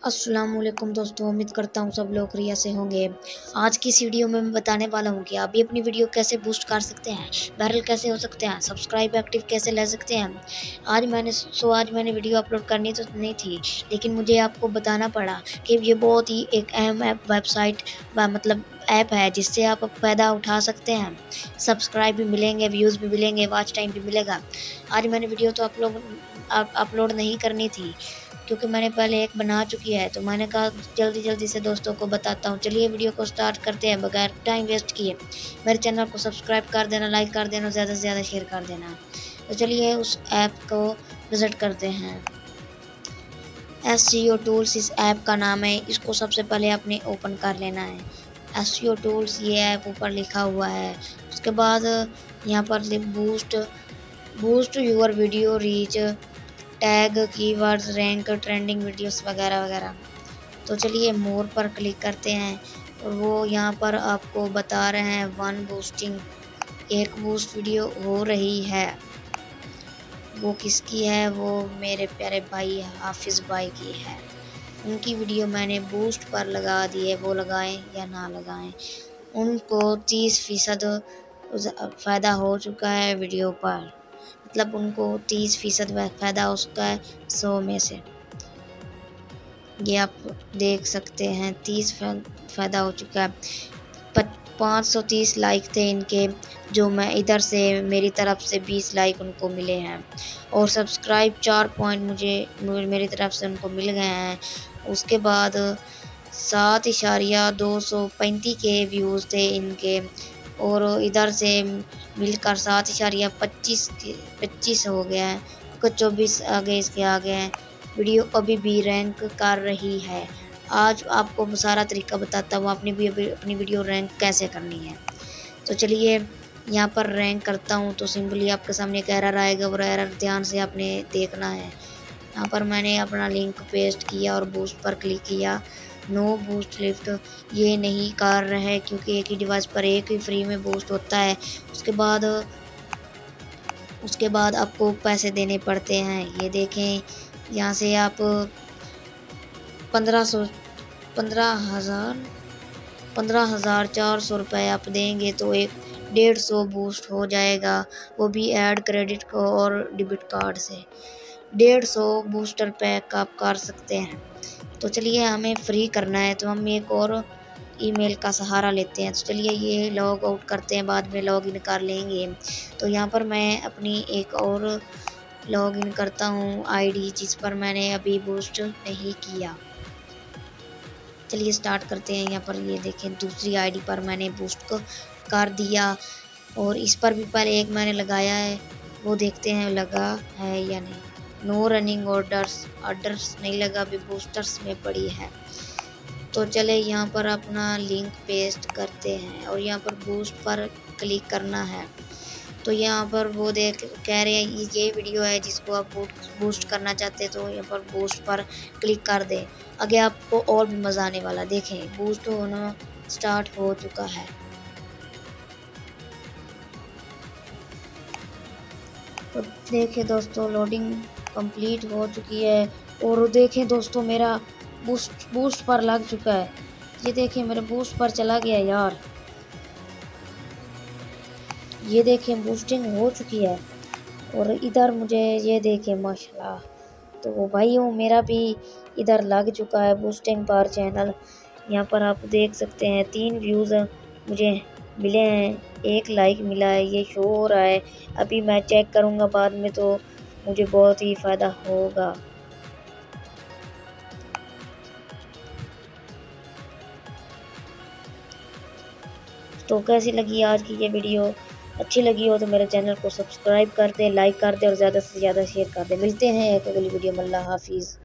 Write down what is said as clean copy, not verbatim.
अस्सलामुअलैकुम दोस्तों, उम्मीद करता हूँ सब लोग खैरियत से होंगे। आज की इस वीडियो में मैं बताने वाला हूँ कि आप भी अपनी वीडियो कैसे बूस्ट कर सकते हैं, वायरल कैसे हो सकते हैं, सब्सक्राइब एक्टिव कैसे ले सकते हैं। आज मैंने वीडियो अपलोड करनी तो नहीं थी, लेकिन मुझे आपको बताना पड़ा कि ये बहुत ही एक अहम वेबसाइट मतलब ऐप है जिससे आप फ़ायदा उठा सकते हैं। सब्सक्राइब भी मिलेंगे, व्यूज़ भी मिलेंगे, वॉच टाइम भी मिलेगा। आज मैंने वीडियो तो अपलोड नहीं करनी थी क्योंकि मैंने पहले एक बना चुकी है, तो मैंने कहा जल्दी से दोस्तों को बताता हूँ। चलिए वीडियो को स्टार्ट करते हैं बगैर टाइम वेस्ट किए। मेरे चैनल को सब्सक्राइब कर देना, लाइक कर देना, ज़्यादा से ज़्यादा शेयर कर देना। तो चलिए उस ऐप को विज़िट करते हैं। SEO टूल्स इस ऐप का नाम है। इसको सबसे पहले आपने ओपन कर लेना है। SEO टूल्स ये ऐप ऊपर लिखा हुआ है। उसके बाद यहाँ पर boost your video reach, tag, keywords, rank, trending videos वगैरह वगैरह। तो चलिए मोर पर क्लिक करते हैं और वो यहाँ पर आपको बता रहे हैं वन बूस्टिंग, एक बूस्ट वीडियो हो रही है। वो किसकी है? वो मेरे प्यारे भाई हाफिज़ भाई की है। उनकी वीडियो मैंने बूस्ट पर लगा दी है, वो लगाएं या ना लगाएं। उनको 30% फ़ायदा हो चुका है वीडियो पर, मतलब उनको 30% फ़ायदा हो चुका है 100 में से। ये आप देख सकते हैं 30 फ़ायदा हो चुका है। 530 लाइक थे इनके, जो मैं इधर से मेरी तरफ से 20 लाइक उनको मिले हैं, और सब्सक्राइब 4 पॉइंट मेरी तरफ से उनको मिल गए हैं। उसके बाद 7.235 के व्यूज़ थे इनके, और इधर से मिलकर 7.25 हो गया है। 24 आगे इसके आगे हैं। वीडियो अभी भी रैंक कर रही है। आज आपको सारा तरीका बताता हूँ अपनी वीडियो रैंक कैसे करनी है। तो चलिए यहाँ पर रैंक करता हूँ, तो सिंपली आपके सामने एक एरर आएगा, और एरर ध्यान से आपने देखना है। यहाँ पर मैंने अपना लिंक पेस्ट किया और बूस्ट पर क्लिक किया। नो बूस्ट लिफ्ट ये नहीं कर रहा है क्योंकि एक ही डिवाइस पर एक ही फ्री में बूस्ट होता है। उसके बाद आपको पैसे देने पड़ते हैं। ये देखें, यहाँ से आप 15,400 रुपये आप देंगे तो एक 150 बूस्ट हो जाएगा, वो भी ऐड क्रेडिट को और डेबिट कार्ड से। 150 बूस्टर पैक आप कर सकते हैं। तो चलिए हमें फ्री करना है, तो हम एक और ईमेल का सहारा लेते हैं। तो चलिए ये लॉग आउट करते हैं, बाद में लॉग इन कर लेंगे। तो यहाँ पर मैं अपनी एक और लॉग इन करता हूँ आईडी, जिस पर मैंने अभी बूस्ट नहीं किया। चलिए स्टार्ट करते हैं। यहाँ पर ये देखें दूसरी आईडी पर मैंने बूस्ट को कर दिया, और इस पर भी पहले एक मैंने लगाया है, वो देखते हैं लगा है या नहीं। नो रनिंग ऑर्डर्स नहीं लगा, अभी बूस्टर्स में पड़ी है। तो चले यहाँ पर अपना लिंक पेस्ट करते हैं और यहाँ पर बूस्ट पर क्लिक करना है। तो यहाँ पर वो कह रहे हैं ये वीडियो है जिसको आप बूस्ट करना चाहते हैं, तो यहाँ पर बूस्ट पर क्लिक कर दें। आगे आपको और भी मज़ा आने वाला। देखें बूस्ट होना स्टार्ट हो चुका है। तो देखें दोस्तों लोडिंग कंप्लीट हो चुकी है, और देखें दोस्तों मेरा बूस्ट पर लग चुका है। ये देखें मेरे बूस्ट पर चला गया यार। ये देखें बूस्टिंग हो चुकी है, और इधर मुझे ये देखें माशाल्लाह। तो भाइयों मेरा भी इधर लग चुका है बूस्टिंग पर चैनल। यहाँ पर आप देख सकते हैं 3 व्यूज़ मुझे मिले हैं, 1 लाइक मिला है, ये शो हो रहा है। अभी मैं चेक करूँगा बाद में, तो मुझे बहुत ही फ़ायदा होगा। तो कैसी लगी आज की ये वीडियो? अच्छी लगी हो तो मेरे चैनल को सब्सक्राइब कर दें, लाइक कर दें, और ज़्यादा से ज़्यादा शेयर कर दें। मिलते हैं एक अगली वीडियो में। अल्लाह हाफिज़।